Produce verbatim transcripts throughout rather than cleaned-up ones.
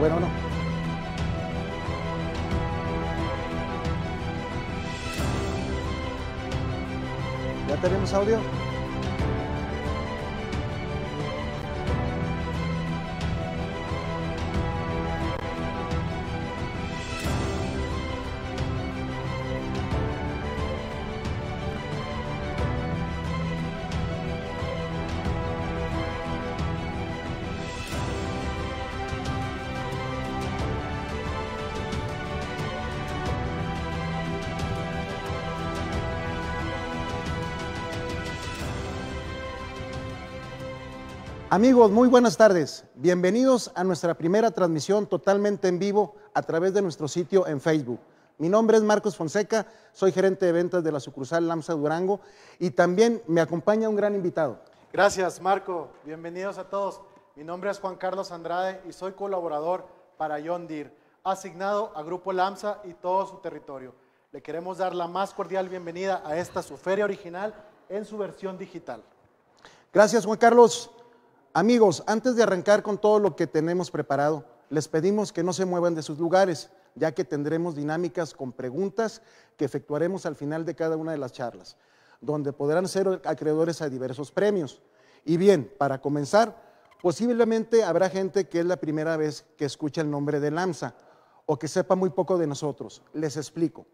bueno, no. ¿Ya tenemos audio? Amigos, muy buenas tardes. Bienvenidos a nuestra primera transmisión totalmente en vivo a través de nuestro sitio en Facebook. Mi nombre es Marcos Fonseca, soy gerente de ventas de la sucursal LAMSA Durango y también me acompaña un gran invitado. Gracias, Marco. Bienvenidos a todos. Mi nombre es Juan Carlos Andrade y soy colaborador para John Deere, asignado a Grupo LAMSA y todo su territorio. Le queremos dar la más cordial bienvenida a esta su feria original en su versión digital. Gracias, Juan Carlos. Amigos, antes de arrancar con todo lo que tenemos preparado, les pedimos que no se muevan de sus lugares, ya que tendremos dinámicas con preguntas que efectuaremos al final de cada una de las charlas, donde podrán ser acreedores a diversos premios. Y bien, para comenzar, posiblemente habrá gente que es la primera vez que escucha el nombre de LAMSA o que sepa muy poco de nosotros. Les explico.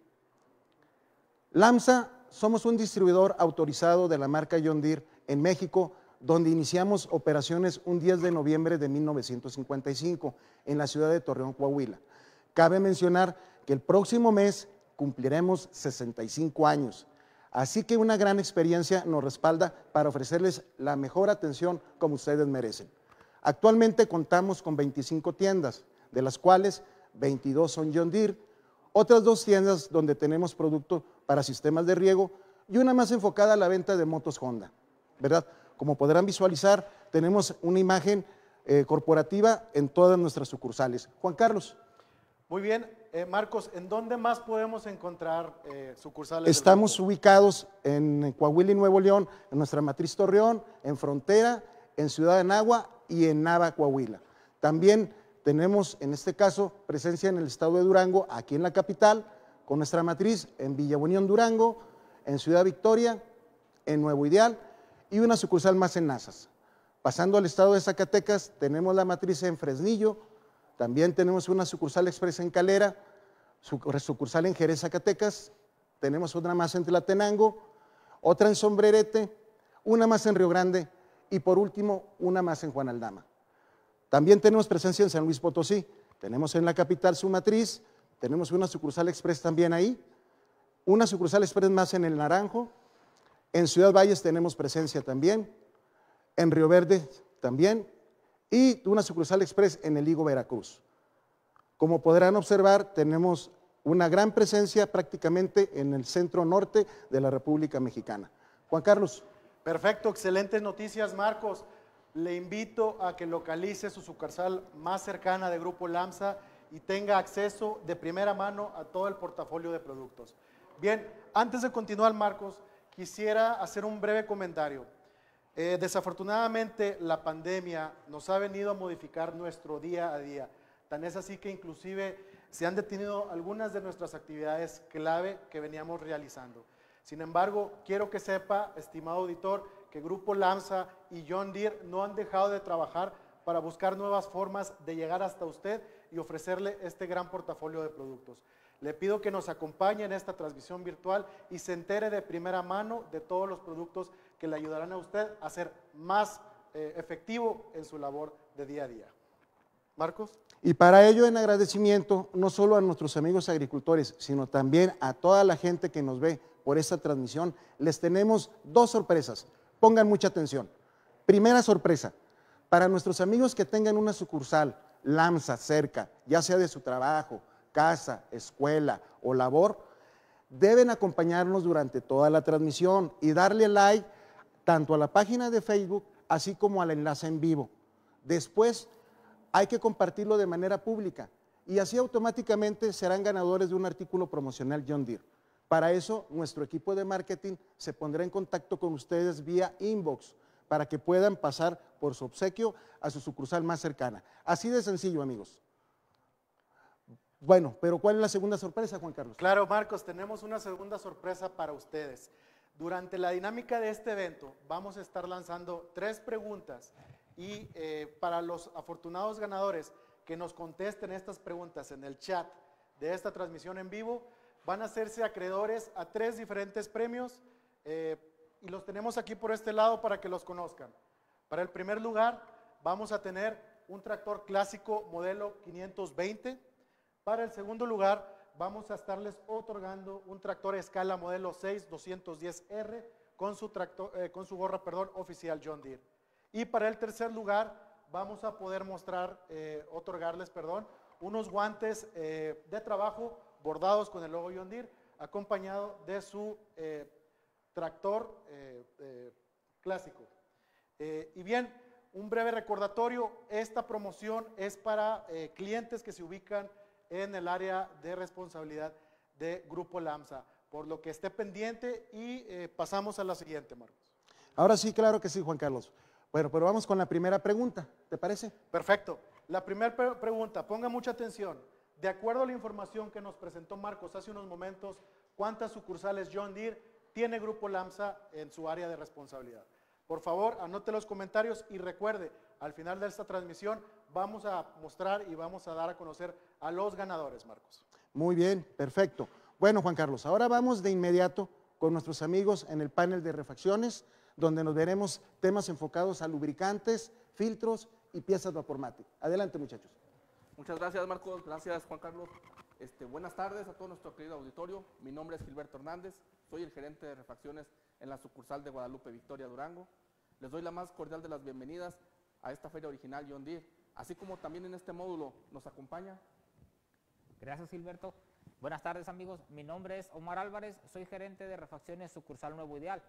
LAMSA somos un distribuidor autorizado de la marca John Deere en México, donde iniciamos operaciones un diez de noviembre de mil novecientos cincuenta y cinco en la ciudad de Torreón, Coahuila. Cabe mencionar que el próximo mes cumpliremos sesenta y cinco años, así que una gran experiencia nos respalda para ofrecerles la mejor atención como ustedes merecen. Actualmente contamos con veinticinco tiendas, de las cuales veintidós son John Deere, otras dos tiendas donde tenemos producto para sistemas de riego y una más enfocada a la venta de motos Honda, ¿verdad? Como podrán visualizar, tenemos una imagen eh, corporativa en todas nuestras sucursales. Juan Carlos. Muy bien, eh, Marcos, ¿en dónde más podemos encontrar eh, sucursales? Estamos ubicados en Coahuila y Nuevo León, en nuestra matriz Torreón, en Frontera, en Ciudad de Nahua y en Nava, Coahuila. También tenemos, en este caso, presencia en el estado de Durango, aquí en la capital, con nuestra matriz en Villa Unión, Durango, en Ciudad Victoria, en Nuevo Ideal, y una sucursal más en Nazas. Pasando al estado de Zacatecas, tenemos la matriz en Fresnillo, también tenemos una sucursal express en Calera, sucursal en Jerez, Zacatecas, tenemos otra más en Tlatenango, otra en Sombrerete, una más en Río Grande y por último una más en Juan Aldama. También tenemos presencia en San Luis Potosí, tenemos en la capital su matriz, tenemos una sucursal express también ahí, una sucursal express más en El Naranjo. En Ciudad Valles tenemos presencia también, en Río Verde también, y una sucursal express en El Higo, Veracruz. Como podrán observar, tenemos una gran presencia prácticamente en el centro norte de la República Mexicana. Juan Carlos. Perfecto, excelentes noticias, Marcos. Le invito a que localice su sucursal más cercana de Grupo LAMSA y tenga acceso de primera mano a todo el portafolio de productos. Bien, antes de continuar, Marcos, quisiera hacer un breve comentario. Eh, desafortunadamente, la pandemia nos ha venido a modificar nuestro día a día. Tan es así que inclusive se han detenido algunas de nuestras actividades clave que veníamos realizando. Sin embargo, quiero que sepa, estimado auditor, que Grupo LAMSA y John Deere no han dejado de trabajar para buscar nuevas formas de llegar hasta usted y ofrecerle este gran portafolio de productos. Le pido que nos acompañe en esta transmisión virtual y se entere de primera mano de todos los productos que le ayudarán a usted a ser más eh, efectivo en su labor de día a día. Marcos. Y para ello, en agradecimiento, no solo a nuestros amigos agricultores, sino también a toda la gente que nos ve por esta transmisión, les tenemos dos sorpresas. Pongan mucha atención. Primera sorpresa, para nuestros amigos que tengan una sucursal LAMSA cerca, ya sea de su trabajo, casa, escuela o labor, deben acompañarnos durante toda la transmisión y darle like tanto a la página de Facebook así como al enlace en vivo. Después hay que compartirlo de manera pública y así automáticamente serán ganadores de un artículo promocional John Deere. Para eso, nuestro equipo de marketing se pondrá en contacto con ustedes vía inbox para que puedan pasar por su obsequio a su sucursal más cercana. Así de sencillo, amigos. Bueno, pero ¿cuál es la segunda sorpresa, Juan Carlos? Claro, Marcos, tenemos una segunda sorpresa para ustedes. Durante la dinámica de este evento vamos a estar lanzando tres preguntas y eh, para los afortunados ganadores que nos contesten estas preguntas en el chat de esta transmisión en vivo, van a hacerse acreedores a tres diferentes premios eh, y los tenemos aquí por este lado para que los conozcan. Para el primer lugar vamos a tener un tractor clásico modelo quinientos veinte. Para el segundo lugar vamos a estarles otorgando un tractor a escala modelo seis doscientos diez R con su, tractor, eh, con su gorra perdón, oficial John Deere. Y para el tercer lugar vamos a poder mostrar, eh, otorgarles perdón, unos guantes eh, de trabajo bordados con el logo John Deere, acompañado de su eh, tractor eh, eh, clásico. Eh, y bien, un breve recordatorio, esta promoción es para eh, clientes que se ubican en el área de responsabilidad de Grupo Lamsa, por lo que esté pendiente y eh, pasamos a la siguiente, Marcos. Ahora sí, claro que sí, Juan Carlos. Bueno, pero vamos con la primera pregunta, ¿te parece? Perfecto. La primera pre pregunta, ponga mucha atención. De acuerdo a la información que nos presentó Marcos hace unos momentos, ¿cuántas sucursales John Deere tiene Grupo Lamsa en su área de responsabilidad? Por favor, anote los comentarios y recuerde, al final de esta transmisión vamos a mostrar y vamos a dar a conocer a los ganadores, Marcos. Muy bien, perfecto. Bueno, Juan Carlos, ahora vamos de inmediato con nuestros amigos en el panel de refacciones, donde nos veremos temas enfocados a lubricantes, filtros y piezas Vapormatic. Adelante, muchachos. Muchas gracias, Marcos. Gracias, Juan Carlos. Este, buenas tardes a todo nuestro querido auditorio. Mi nombre es Gilberto Hernández. Soy el gerente de refacciones en la sucursal de Guadalupe Victoria, Durango. Les doy la más cordial de las bienvenidas a esta feria original John Deere, así como también en este módulo nos acompaña. Gracias, Gilberto. Buenas tardes, amigos. Mi nombre es Omar Álvarez. Soy gerente de refacciones sucursal Nuevo Ideal.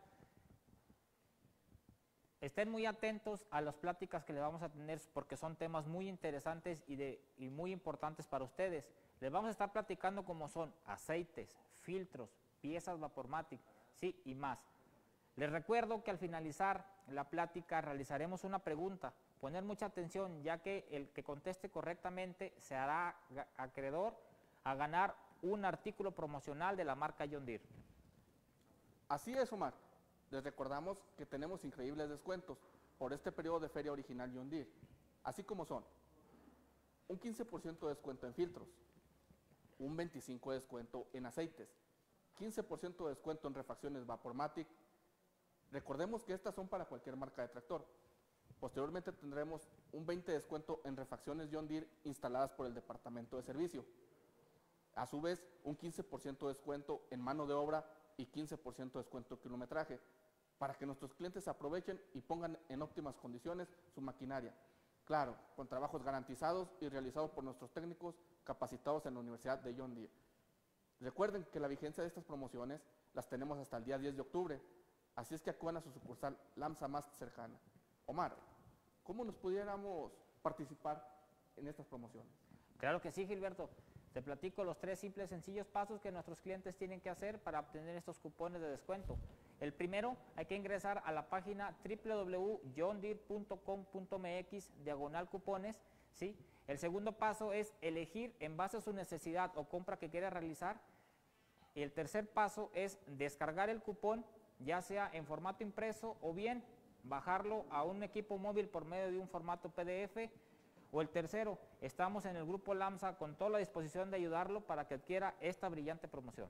Estén muy atentos a las pláticas que les vamos a tener porque son temas muy interesantes y, de, y muy importantes para ustedes. Les vamos a estar platicando cómo son aceites, filtros, piezas Vapormatic, sí, y más. Les recuerdo que al finalizar la plática realizaremos una pregunta. Poner mucha atención, ya que el que conteste correctamente se hará acreedor a ganar un artículo promocional de la marca John Deere. Así es, Omar. Les recordamos que tenemos increíbles descuentos por este periodo de feria original John Deere, así como son un quince por ciento de descuento en filtros, un veinticinco por ciento de descuento en aceites, quince por ciento de descuento en refacciones Vapormatic. Recordemos que estas son para cualquier marca de tractor. Posteriormente tendremos un veinte por ciento de descuento en refacciones John Deere instaladas por el departamento de servicio. A su vez, un quince por ciento de descuento en mano de obra y quince por ciento de descuento en kilometraje, para que nuestros clientes aprovechen y pongan en óptimas condiciones su maquinaria. Claro, con trabajos garantizados y realizados por nuestros técnicos capacitados en la Universidad de John Deere. Recuerden que la vigencia de estas promociones las tenemos hasta el día diez de octubre, así es que acudan a su sucursal Lamsa más cercana. Omar, ¿cómo nos pudiéramos participar en estas promociones? Claro que sí, Gilberto. Te platico los tres simples, sencillos pasos que nuestros clientes tienen que hacer para obtener estos cupones de descuento. El primero, hay que ingresar a la página w w w punto john deere punto com punto m x diagonal cupones, ¿sí? El segundo paso es elegir en base a su necesidad o compra que quiera realizar. Y el tercer paso es descargar el cupón, ya sea en formato impreso o bien bajarlo a un equipo móvil por medio de un formato P D F. O el tercero, estamos en el Grupo Lamsa con toda la disposición de ayudarlo para que adquiera esta brillante promoción.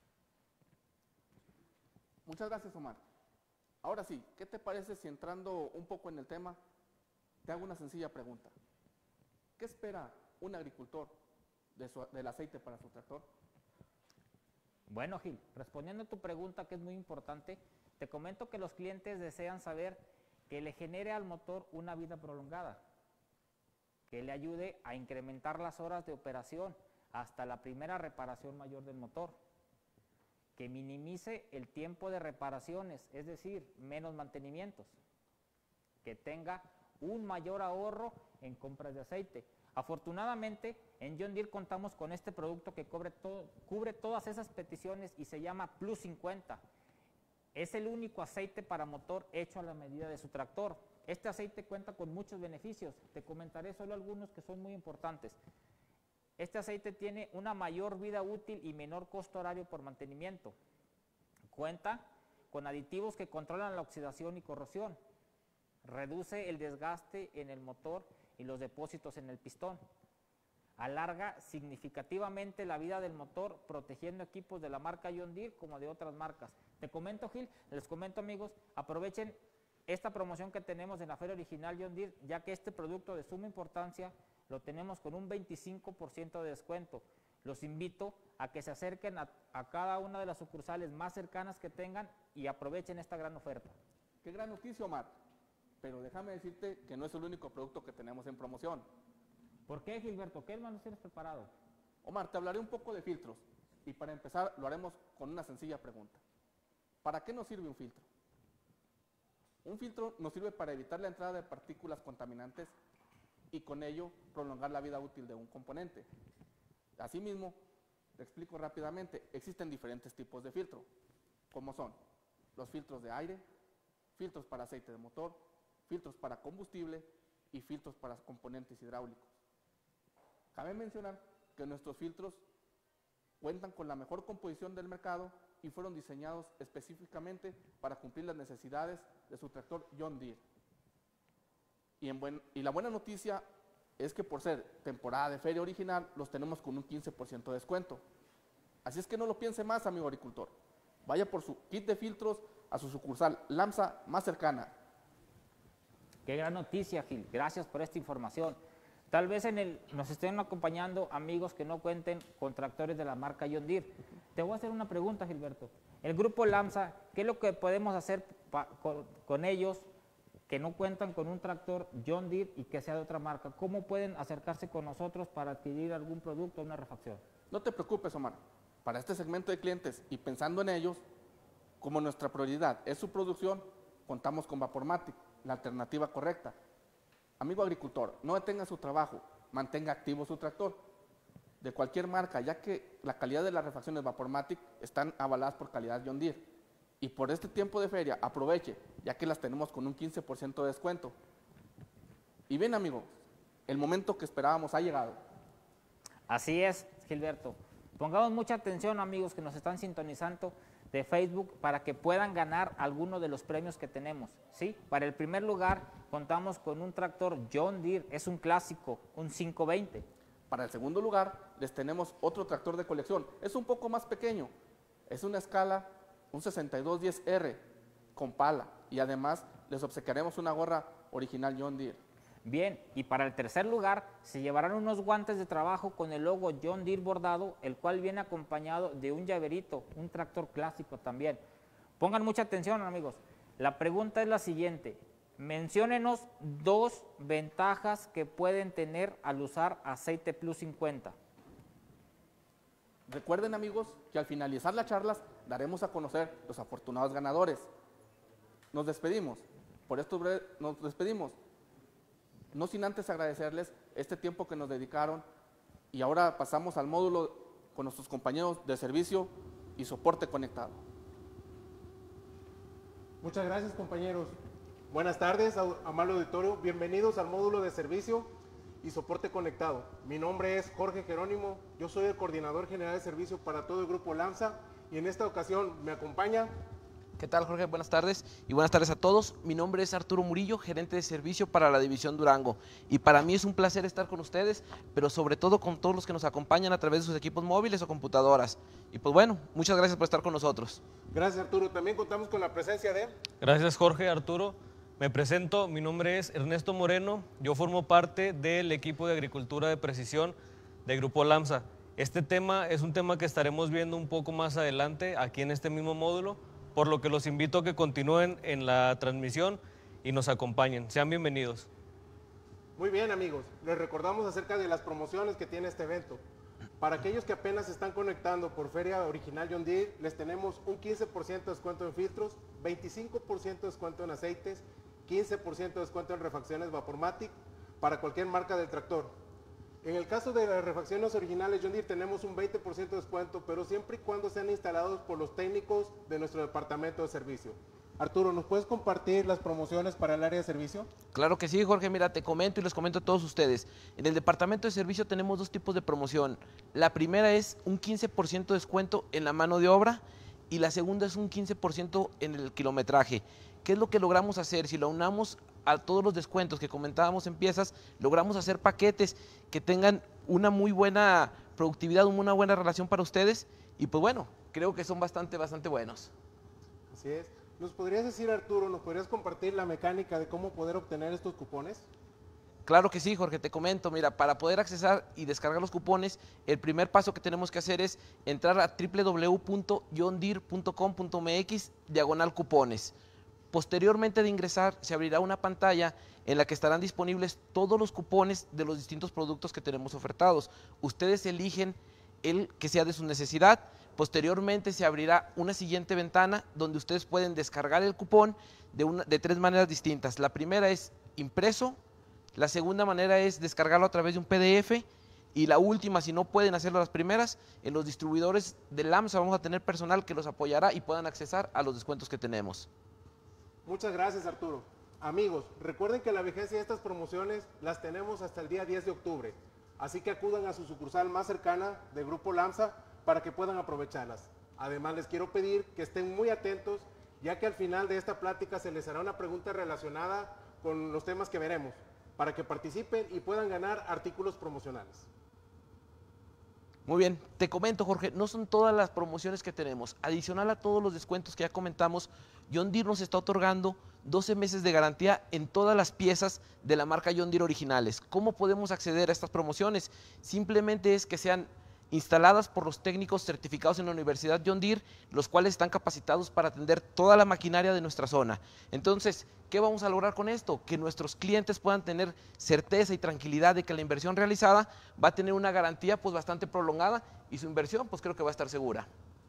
Muchas gracias, Omar. Ahora sí, ¿qué te parece si entrando un poco en el tema, te hago una sencilla pregunta? ¿Qué espera un agricultor de su, del aceite para su tractor? Bueno, Gil, respondiendo a tu pregunta, que es muy importante, te comento que los clientes desean saber que le genere al motor una vida prolongada, que le ayude a incrementar las horas de operación hasta la primera reparación mayor del motor, que minimice el tiempo de reparaciones, es decir, menos mantenimientos, que tenga un mayor ahorro en compras de aceite. Afortunadamente, en John Deere contamos con este producto que cubre, todo, cubre todas esas peticiones y se llama Plus cincuenta. Es el único aceite para motor hecho a la medida de su tractor. Este aceite cuenta con muchos beneficios, te comentaré solo algunos que son muy importantes. Este aceite tiene una mayor vida útil y menor costo horario por mantenimiento. Cuenta con aditivos que controlan la oxidación y corrosión. Reduce el desgaste en el motor y los depósitos en el pistón. Alarga significativamente la vida del motor, protegiendo equipos de la marca John Deere como de otras marcas. Te comento, Gil, les comento, amigos, aprovechen esta promoción que tenemos en la Feria Original John Deere, ya que este producto de suma importancia lo tenemos con un veinticinco por ciento de descuento. Los invito a que se acerquen a, a cada una de las sucursales más cercanas que tengan y aprovechen esta gran oferta. Qué gran noticia, Omar. Pero déjame decirte que no es el único producto que tenemos en promoción. ¿Por qué, Gilberto? ¿Qué más nos tienes preparado? Omar, te hablaré un poco de filtros. Y para empezar, lo haremos con una sencilla pregunta. ¿Para qué nos sirve un filtro? Un filtro nos sirve para evitar la entrada de partículas contaminantes y con ello prolongar la vida útil de un componente. Asimismo, te explico rápidamente, existen diferentes tipos de filtro, como son los filtros de aire, filtros para aceite de motor, filtros para combustible y filtros para componentes hidráulicos. Cabe mencionar que nuestros filtros cuentan con la mejor composición del mercado y fueron diseñados específicamente para cumplir las necesidades de su tractor John Deere. Y, en buen, y la buena noticia es que por ser temporada de feria original, los tenemos con un quince por ciento de descuento. Así es que no lo piense más, amigo agricultor. Vaya por su kit de filtros a su sucursal LAMSA más cercana. Qué gran noticia, Gil. Gracias por esta información. Tal vez en el, nos estén acompañando amigos que no cuenten con tractores de la marca John Deere. Te voy a hacer una pregunta, Gilberto. El grupo LAMSA, ¿qué es lo que podemos hacer pa, con, con ellos que no cuentan con un tractor John Deere y que sea de otra marca? ¿Cómo pueden acercarse con nosotros para adquirir algún producto o una refacción? No te preocupes, Omar. Para este segmento de clientes y pensando en ellos, como nuestra prioridad es su producción, contamos con Vapormatic, la alternativa correcta. Amigo agricultor, no detenga su trabajo, mantenga activo su tractor de cualquier marca, ya que la calidad de las refacciones Vapormatic están avaladas por calidad John Deere. Y por este tiempo de feria, aproveche, ya que las tenemos con un quince por ciento de descuento. Y bien, amigos, el momento que esperábamos ha llegado. Así es, Gilberto. Pongamos mucha atención, amigos, que nos están sintonizando de Facebook para que puedan ganar alguno de los premios que tenemos, ¿sí? Para el primer lugar, contamos con un tractor John Deere, es un clásico, un quinientos veinte. Para el segundo lugar, les tenemos otro tractor de colección. Es un poco más pequeño, es una escala, un sesenta y dos diez R con pala, y además les obsequiaremos una gorra original John Deere. Bien, y para el tercer lugar se llevarán unos guantes de trabajo con el logo John Deere bordado, el cual viene acompañado de un llaverito, un tractor clásico también. Pongan mucha atención, amigos. La pregunta es la siguiente. Menciónenos dos ventajas que pueden tener al usar aceite Plus cincuenta. Recuerden, amigos, que al finalizar las charlas daremos a conocer los afortunados ganadores. Nos despedimos. Por esto breve, nos despedimos. No sin antes agradecerles este tiempo que nos dedicaron y ahora pasamos al módulo con nuestros compañeros de servicio y soporte conectado. Muchas gracias, compañeros. Buenas tardes, amable auditorio. Bienvenidos al módulo de servicio y soporte conectado. Mi nombre es Jorge Jerónimo. Yo soy el coordinador general de servicio para todo el grupo LAMSA y en esta ocasión me acompaña. ¿Qué tal, Jorge? Buenas tardes y buenas tardes a todos. Mi nombre es Arturo Murillo, gerente de servicio para la división Durango. Y para mí es un placer estar con ustedes, pero sobre todo con todos los que nos acompañan a través de sus equipos móviles o computadoras. Y pues bueno, muchas gracias por estar con nosotros. Gracias, Arturo. También contamos con la presencia de... Gracias, Jorge. Arturo, me presento. Mi nombre es Ernesto Moreno. Yo formo parte del equipo de agricultura de precisión del grupo LAMSA. Este tema es un tema que estaremos viendo un poco más adelante aquí en este mismo módulo, por lo que los invito a que continúen en la transmisión y nos acompañen. Sean bienvenidos. Muy bien, amigos. Les recordamos acerca de las promociones que tiene este evento. Para aquellos que apenas se están conectando por Feria Original John Deere, les tenemos un quince por ciento de descuento en filtros, veinticinco por ciento de descuento en aceites, quince por ciento de descuento en refacciones Vapormatic para cualquier marca del tractor. En el caso de las refacciones originales John Deere tenemos un veinte por ciento de descuento, pero siempre y cuando sean instalados por los técnicos de nuestro departamento de servicio. Arturo, ¿nos puedes compartir las promociones para el área de servicio? Claro que sí, Jorge. Mira, te comento y les comento a todos ustedes. En el departamento de servicio tenemos dos tipos de promoción. La primera es un quince por ciento de descuento en la mano de obra y la segunda es un quince por ciento en el kilometraje. ¿Qué es lo que logramos hacer? Si lo unamos a todos los descuentos que comentábamos en piezas, logramos hacer paquetes que tengan una muy buena productividad, una buena relación para ustedes y pues bueno, creo que son bastante, bastante buenos. Así es. ¿Nos podrías decir, Arturo, nos podrías compartir la mecánica de cómo poder obtener estos cupones? Claro que sí, Jorge, te comento. Mira, para poder accesar y descargar los cupones, el primer paso que tenemos que hacer es entrar a w w w punto john deere punto com punto m x diagonal cupones. Posteriormente de ingresar, se abrirá una pantalla en la que estarán disponibles todos los cupones de los distintos productos que tenemos ofertados. Ustedes eligen el que sea de su necesidad. Posteriormente se abrirá una siguiente ventana donde ustedes pueden descargar el cupón de, una, de tres maneras distintas. La primera es impreso, la segunda manera es descargarlo a través de un P D F y la última, si no pueden hacerlo las primeras, en los distribuidores de LAMSA vamos a tener personal que los apoyará y puedan accesar a los descuentos que tenemos. Muchas gracias, Arturo. Amigos, recuerden que la vigencia de estas promociones las tenemos hasta el día diez de octubre, así que acudan a su sucursal más cercana de Grupo LAMSA para que puedan aprovecharlas. Además, les quiero pedir que estén muy atentos, ya que al final de esta plática se les hará una pregunta relacionada con los temas que veremos, para que participen y puedan ganar artículos promocionales. Muy bien, te comento, Jorge, no son todas las promociones que tenemos. Adicional a todos los descuentos que ya comentamos, John Deere nos está otorgando doce meses de garantía en todas las piezas de la marca John Deere originales. ¿Cómo podemos acceder a estas promociones? Simplemente es que sean instaladas por los técnicos certificados en la Universidad John Deere, los cuales están capacitados para atender toda la maquinaria de nuestra zona. Entonces, ¿qué vamos a lograr con esto? Que nuestros clientes puedan tener certeza y tranquilidad de que la inversión realizada va a tener una garantía pues bastante prolongada y su inversión pues creo que va a estar segura.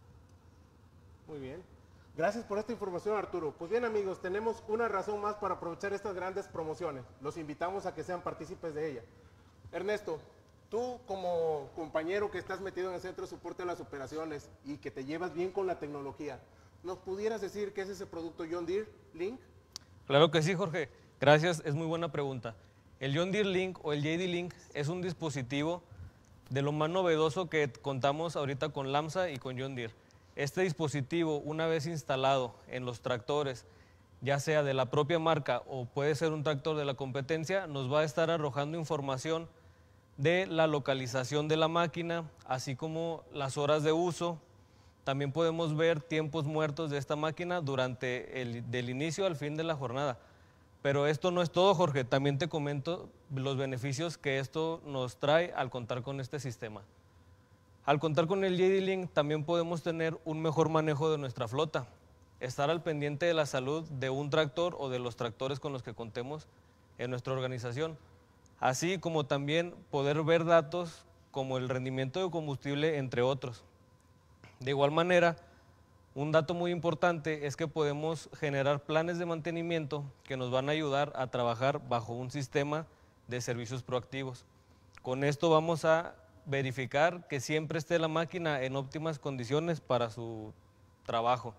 Muy bien. Gracias por esta información, Arturo. Pues bien, amigos, tenemos una razón más para aprovechar estas grandes promociones. Los invitamos a que sean partícipes de ella. Ernesto, tú como compañero que estás metido en el Centro de Soporte a las Operaciones y que te llevas bien con la tecnología, ¿nos pudieras decir qué es ese producto John Deere Link? Claro que sí, Jorge. Gracias, es muy buena pregunta. El John Deere Link o el J D Link es un dispositivo de lo más novedoso que contamos ahorita con LAMSA y con John Deere. Este dispositivo, una vez instalado en los tractores, ya sea de la propia marca o puede ser un tractor de la competencia, nos va a estar arrojando información de la localización de la máquina, así como las horas de uso. También podemos ver tiempos muertos de esta máquina durante el del inicio al fin de la jornada. Pero esto no es todo, Jorge. También te comento los beneficios que esto nos trae al contar con este sistema. Al contar con el J D Link también podemos tener un mejor manejo de nuestra flota, estar al pendiente de la salud de un tractor o de los tractores con los que contemos en nuestra organización, así como también poder ver datos como el rendimiento de combustible, entre otros. De igual manera, un dato muy importante es que podemos generar planes de mantenimiento que nos van a ayudar a trabajar bajo un sistema de servicios proactivos. Con esto vamos a verificar que siempre esté la máquina en óptimas condiciones para su trabajo.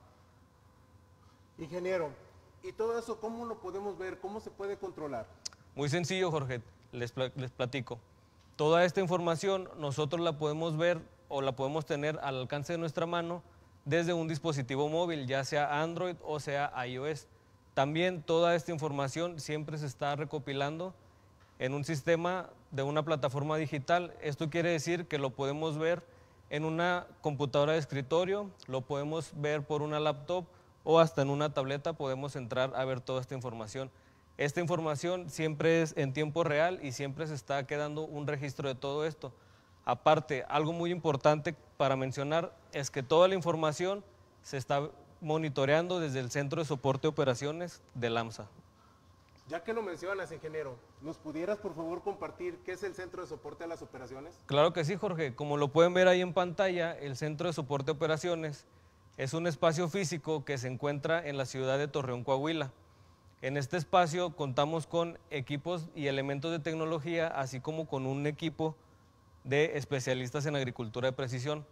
Ingeniero, ¿y todo eso cómo lo podemos ver? ¿Cómo se puede controlar? Muy sencillo, Jorge, les, les platico. Toda esta información nosotros la podemos ver o la podemos tener al alcance de nuestra mano desde un dispositivo móvil, ya sea Android o sea iOS. También toda esta información siempre se está recopilando en un sistema de una plataforma digital. Esto quiere decir que lo podemos ver en una computadora de escritorio, lo podemos ver por una laptop o hasta en una tableta podemos entrar a ver toda esta información. Esta información siempre es en tiempo real y siempre se está quedando un registro de todo esto. Aparte, algo muy importante para mencionar es que toda la información se está monitoreando desde el Centro de Soporte de Operaciones de LAMSA. Ya que lo mencionas, ingeniero, ¿nos pudieras por favor compartir qué es el Centro de Soporte a las Operaciones? Claro que sí, Jorge. Como lo pueden ver ahí en pantalla, el Centro de Soporte de Operaciones es un espacio físico que se encuentra en la ciudad de Torreón, Coahuila. En este espacio contamos con equipos y elementos de tecnología, así como con un equipo de especialistas en agricultura de precisión.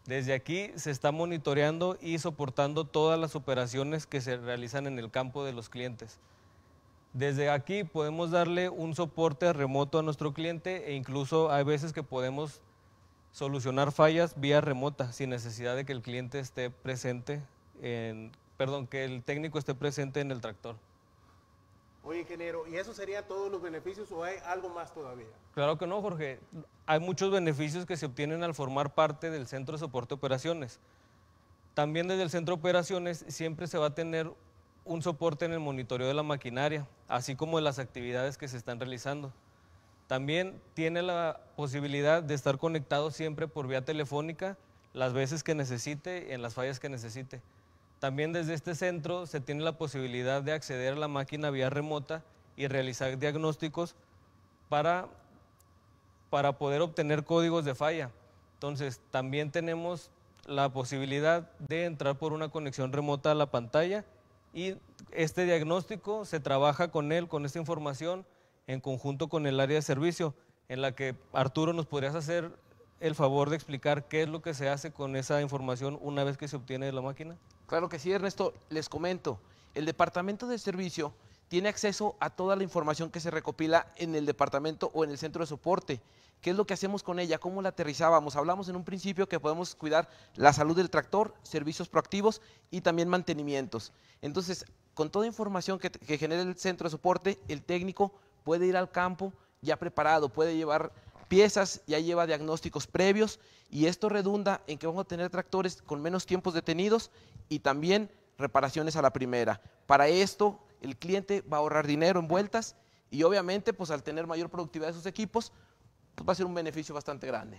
Desde aquí se está monitoreando y soportando todas las operaciones que se realizan en el campo de los clientes. Desde aquí podemos darle un soporte remoto a nuestro cliente e incluso hay veces que podemos solucionar fallas vía remota sin necesidad de que el cliente esté presente, en, perdón, que el técnico esté presente en el tractor. Oye, ingeniero, ¿y eso serían todos los beneficios o hay algo más todavía? Claro que no, Jorge. Hay muchos beneficios que se obtienen al formar parte del Centro de Soporte de Operaciones. También desde el Centro de Operaciones siempre se va a tener un soporte en el monitoreo de la maquinaria, así como de las actividades que se están realizando. También tiene la posibilidad de estar conectado siempre por vía telefónica las veces que necesite, en las fallas que necesite. También desde este centro se tiene la posibilidad de acceder a la máquina vía remota y realizar diagnósticos para, para poder obtener códigos de falla. Entonces, también tenemos la posibilidad de entrar por una conexión remota a la pantalla y este diagnóstico se trabaja con él, con esta información, en conjunto con el área de servicio, en la que Arturo nos podrías hacer el favor de explicar qué es lo que se hace con esa información una vez que se obtiene de la máquina. Claro que sí, Ernesto. Les comento, el departamento de servicio tiene acceso a toda la información que se recopila en el departamento o en el centro de soporte. ¿Qué es lo que hacemos con ella? ¿Cómo la aterrizábamos? Hablamos en un principio que podemos cuidar la salud del tractor, servicios proactivos y también mantenimientos. Entonces, con toda información que, que genera el centro de soporte, el técnico puede ir al campo ya preparado, puede llevar piezas, ya lleva diagnósticos previos y esto redunda en que vamos a tener tractores con menos tiempos detenidos y también reparaciones a la primera. Para esto, el cliente va a ahorrar dinero en vueltas y obviamente, pues al tener mayor productividad de sus equipos, pues va a ser un beneficio bastante grande.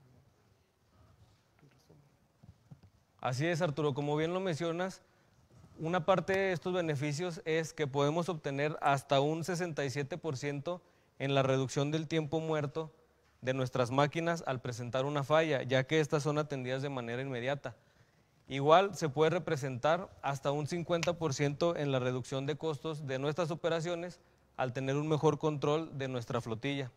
Así es, Arturo, como bien lo mencionas, una parte de estos beneficios es que podemos obtener hasta un sesenta y siete por ciento en la reducción del tiempo muerto de nuestras máquinas al presentar una falla, ya que estas son atendidas de manera inmediata. Igual se puede representar hasta un cincuenta por ciento en la reducción de costos de nuestras operaciones al tener un mejor control de nuestra flotilla.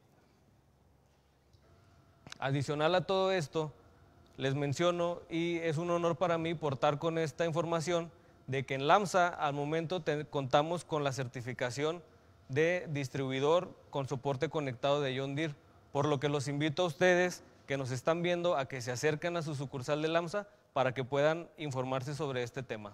Adicional a todo esto, les menciono, y es un honor para mí portar con esta información, de que en LAMSA al momento te, contamos con la certificación de distribuidor con soporte conectado de John Deere, por lo que los invito a ustedes que nos están viendo a que se acerquen a su sucursal de LAMSA para que puedan informarse sobre este tema.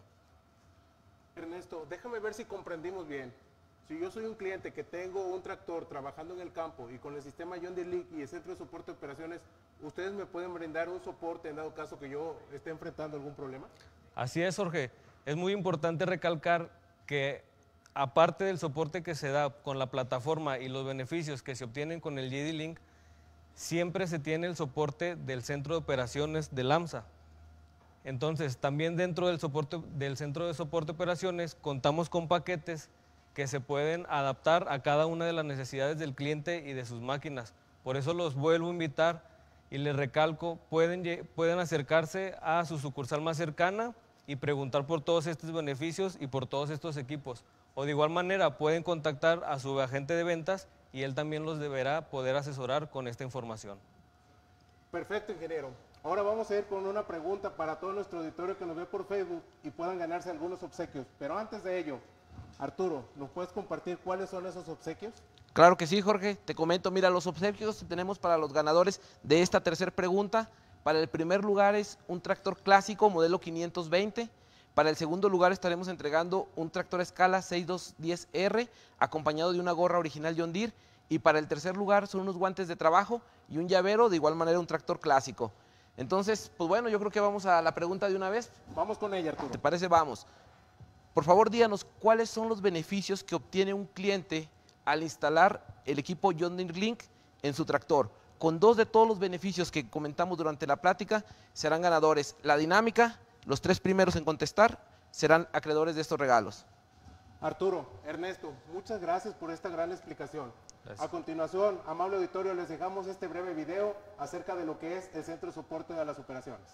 Ernesto, déjame ver si comprendimos bien. Si yo soy un cliente que tengo un tractor trabajando en el campo y con el sistema John Deere Link y el centro de soporte de operaciones, ¿ustedes me pueden brindar un soporte en dado caso que yo esté enfrentando algún problema? Así es, Jorge. Es muy importante recalcar que aparte del soporte que se da con la plataforma y los beneficios que se obtienen con el J D Link, siempre se tiene el soporte del centro de operaciones de LAMSA. Entonces, también dentro del, soporte, del centro de soporte de operaciones contamos con paquetes que se pueden adaptar a cada una de las necesidades del cliente y de sus máquinas. Por eso los vuelvo a invitar y les recalco, pueden, pueden acercarse a su sucursal más cercana y preguntar por todos estos beneficios y por todos estos equipos. O de igual manera pueden contactar a su agente de ventas y él también los deberá poder asesorar con esta información. Perfecto, ingeniero. Ahora vamos a ir con una pregunta para todo nuestro auditorio que nos ve por Facebook y puedan ganarse algunos obsequios. Pero antes de ello, Arturo, ¿nos puedes compartir cuáles son esos obsequios? Claro que sí, Jorge. Te comento, mira, los obsequios que tenemos para los ganadores de esta tercera pregunta. Para el primer lugar es un tractor clásico modelo quinientos veinte. Para el segundo lugar estaremos entregando un tractor a escala sesenta y dos diez R acompañado de una gorra original John Deere. Y para el tercer lugar son unos guantes de trabajo y un llavero, de igual manera un tractor clásico. Entonces, pues bueno, yo creo que vamos a la pregunta de una vez. Vamos con ella, Arturo. ¿Te parece? Vamos. Por favor, díganos cuáles son los beneficios que obtiene un cliente al instalar el equipo John Deere Link en su tractor. Con dos de todos los beneficios que comentamos durante la plática, serán ganadores la dinámica, los tres primeros en contestar serán acreedores de estos regalos. Arturo, Ernesto, muchas gracias por esta gran explicación. Gracias. A continuación, amable auditorio, les dejamos este breve video acerca de lo que es el Centro de Soporte de las Operaciones.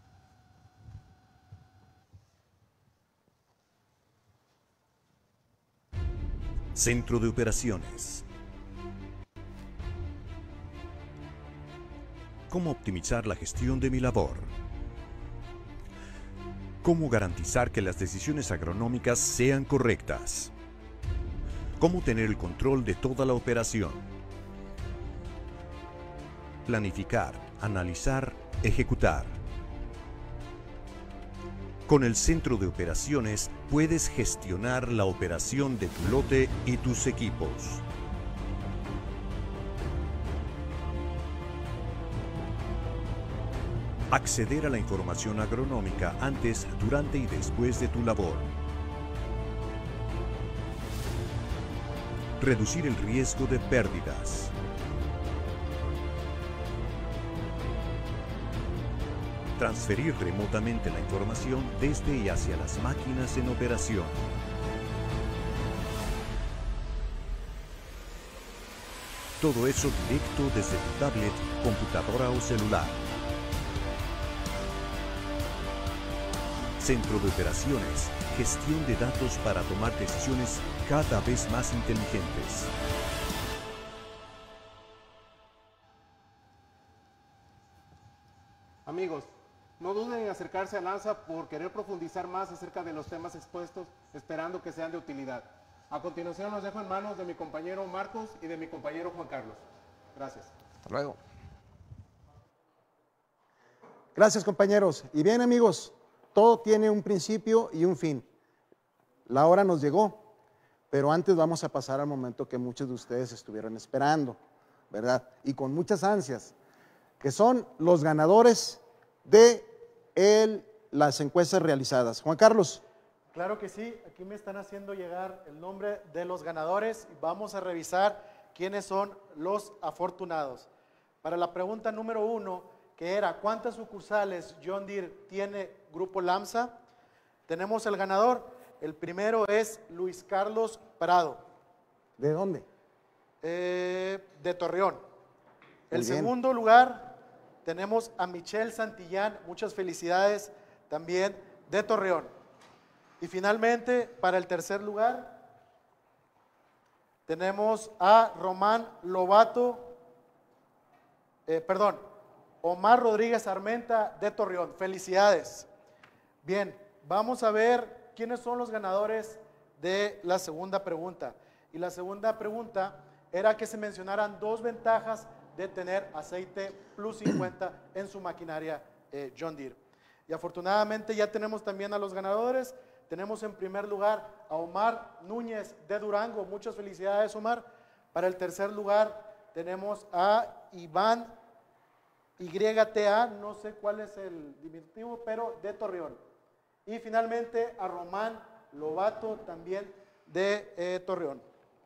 Centro de Operaciones. ¿Cómo optimizar la gestión de mi labor? Cómo garantizar que las decisiones agronómicas sean correctas. Cómo tener el control de toda la operación. Planificar, analizar, ejecutar. Con el Centro de Operaciones puedes gestionar la operación de tu lote y tus equipos. Acceder a la información agronómica antes, durante y después de tu labor. Reducir el riesgo de pérdidas. Transferir remotamente la información desde y hacia las máquinas en operación. Todo eso directo desde tu tablet, computadora o celular. Centro de Operaciones, gestión de datos para tomar decisiones cada vez más inteligentes. Amigos, no duden en acercarse a LAMSA por querer profundizar más acerca de los temas expuestos, esperando que sean de utilidad. A continuación los dejo en manos de mi compañero Marcos y de mi compañero Juan Carlos. Gracias. Hasta luego. Gracias, compañeros. Y bien, amigos, todo tiene un principio y un fin. La hora nos llegó, pero antes vamos a pasar al momento que muchos de ustedes estuvieron esperando, ¿verdad? Y con muchas ansias, que son los ganadores de el, las encuestas realizadas. Juan Carlos. Claro que sí, aquí me están haciendo llegar el nombre de los ganadores y vamos a revisar quiénes son los afortunados. Para la pregunta número uno, que era ¿cuántas sucursales John Deere tiene Grupo LAMSA? Tenemos el ganador, el primero es Luis Carlos Prado. ¿De dónde? Eh, de Torreón. Muy El bien. segundo lugar tenemos a Michelle Santillán, muchas felicidades, también de Torreón. Y finalmente, para el tercer lugar, tenemos a Román Lobato, eh, perdón, Omar Rodríguez Armenta de Torreón. Felicidades. Bien, vamos a ver quiénes son los ganadores de la segunda pregunta. Y la segunda pregunta era que se mencionaran dos ventajas de tener aceite Plus cincuenta en su maquinaria eh, John Deere. Y afortunadamente ya tenemos también a los ganadores. Tenemos en primer lugar a Omar Núñez de Durango. Muchas felicidades, Omar. Para el tercer lugar tenemos a Iván Y T A, no sé cuál es el diminutivo, pero de Torreón. Y finalmente a Román Lobato, también de eh, Torreón.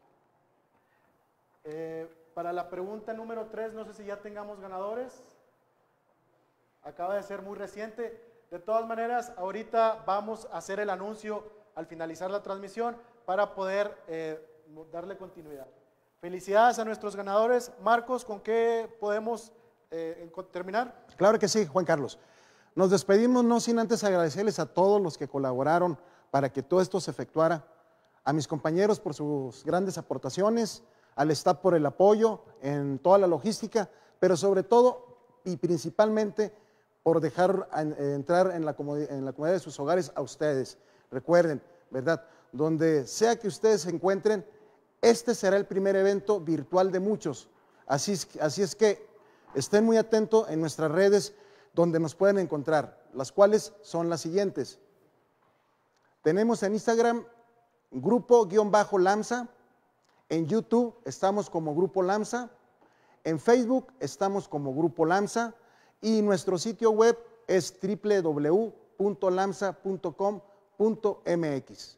Eh, para la pregunta número tres, no sé si ya tengamos ganadores. Acaba de ser muy reciente. De todas maneras, ahorita vamos a hacer el anuncio al finalizar la transmisión para poder eh, darle continuidad. Felicidades a nuestros ganadores. Marcos, ¿con qué podemos eh, terminar? Claro que sí, Juan Carlos. Nos despedimos no sin antes agradecerles a todos los que colaboraron para que todo esto se efectuara, a mis compañeros por sus grandes aportaciones, al staff por el apoyo en toda la logística, pero sobre todo y principalmente por dejar entrar en la, comodidad, en la comodidad de sus hogares a ustedes. Recuerden, ¿verdad? Donde sea que ustedes se encuentren, este será el primer evento virtual de muchos. Así es, así es que estén muy atentos en nuestras redes donde nos pueden encontrar, las cuales son las siguientes. Tenemos en Instagram Grupo-LAMSA, en YouTube estamos como Grupo LAMSA, en Facebook estamos como Grupo LAMSA, y nuestro sitio web es doble u doble u doble u punto lamsa punto com punto m x.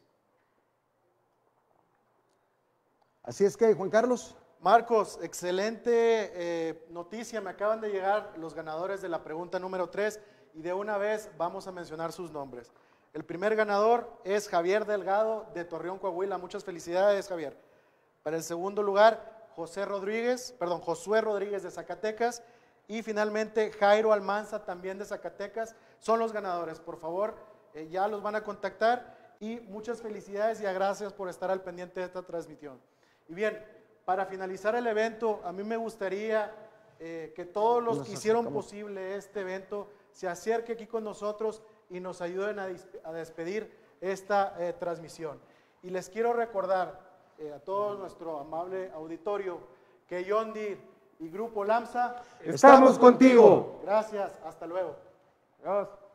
Así es que, Juan Carlos. Marcos, excelente eh, noticia. Me acaban de llegar los ganadores de la pregunta número tres y de una vez vamos a mencionar sus nombres. El primer ganador es Javier Delgado de Torreón, Coahuila. Muchas felicidades, Javier. Para el segundo lugar, José Rodríguez, perdón, Josué Rodríguez de Zacatecas. Y finalmente Jairo Almanza, también de Zacatecas, son los ganadores. Por favor, eh, ya los van a contactar y muchas felicidades y gracias por estar al pendiente de esta transmisión. Y bien, para finalizar el evento, a mí me gustaría eh, que todos los que hicieron posible este evento se acerquen aquí con nosotros y nos ayuden a, a despedir esta eh, transmisión. Y les quiero recordar eh, a todo nuestro amable auditorio que John Deere y Grupo Lamsa estamos contigo. Gracias, hasta luego. Adiós.